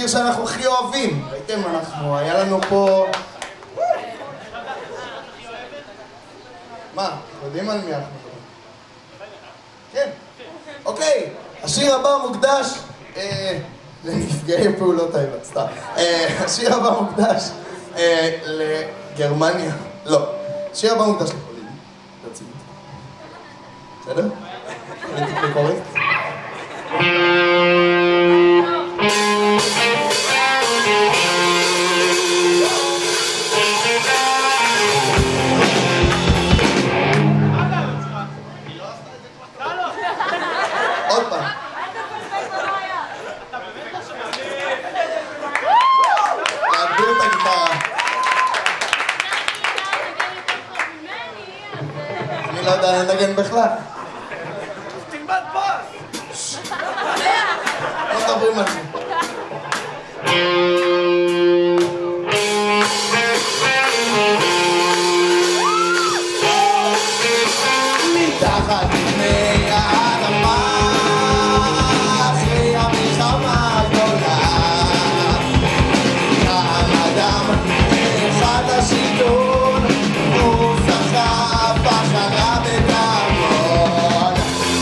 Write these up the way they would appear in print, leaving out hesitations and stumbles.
שיר שאנחנו הכי אוהבים. ראיתם, היה לנו פה... מה? אנחנו יודעים על מי אנחנו מדברים? כן. אוקיי, השיר הבא מוקדש לנפגעי פעולות האיבה, סתם. השיר הבא מוקדש לגרמניה. לא. השיר הבא מוקדש לפולין. ברצינות. בסדר? פוליטיקלי קורקט. עוד פעם. להגביר את הגיטרה. אני לא יודע לנגן בכלל. תלמד פס! לא מדברים על זה. מתחת לפני האדמה אחרי המלחמה הגדולה קם אדם אחד השלטון הוא סחף אחריו את ההמון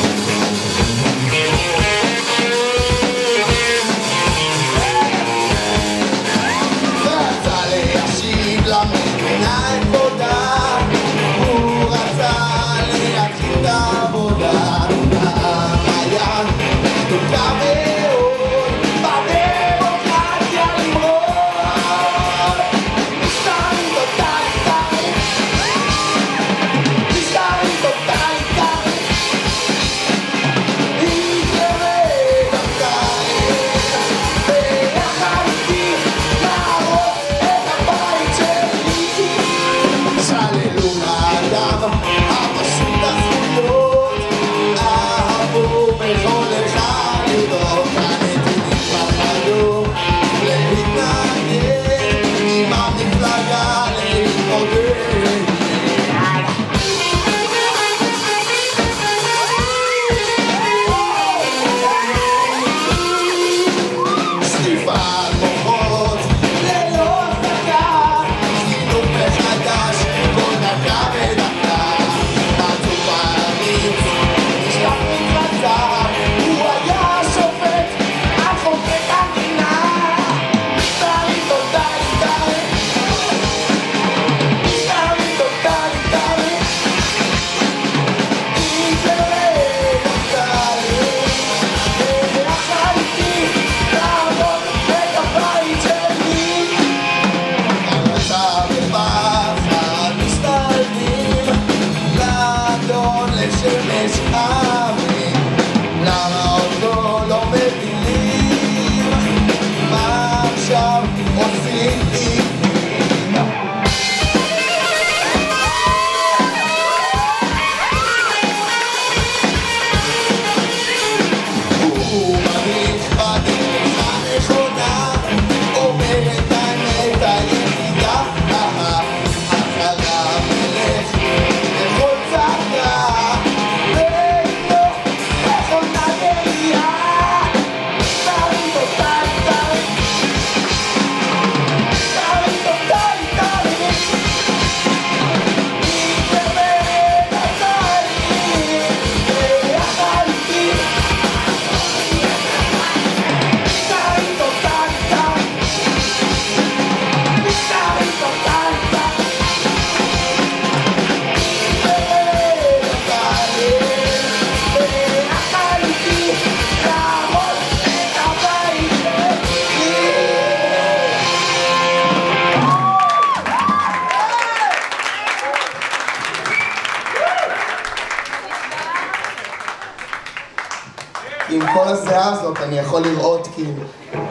ורצה להשיב למדינה את כבודה הוא רצה להתחיל את העבודה היה תוקע מאוד בדמוקרטיה למרוד משטרים טוטליטריים משטרים טוטליטריים היטלר ביחד איתי להרוס את הבית שלי שללו מהאדם הפשוט הזכויות אהבו בכל אחד לראות הנתינים פחדו להתנגד עם המפלגה להתמודד שטיפת מוחות ללא הפסקה חינוך מחדש כל דקה ודקה מצאו פעמים נשלח מתרצה הוא היה שופט על חוקי המדינה משטרים טוטליטריים משטרים טוטליטריים היטלר טוטלי ביחד איתי לעבוד את הבית שלי אתה בפחד מסתלבים לאדון לשמש אבים למה עוד לא מבינים מה עכשיו עושים איתם הוא מדריך בדרך הנכונה אומר את האמת היחידה אחריו מלך לכל צעקה ואיתו בכל נגריה משטרים טוטליטריים משטרים טוטליטריים היטלר טוטלי ביחד איתי משטרים טוטליטריים משטרים טוטליטריים ביחד איתי להרוס את הבית שלי עם כל הזיעה הזאת אני יכול לראות כאילו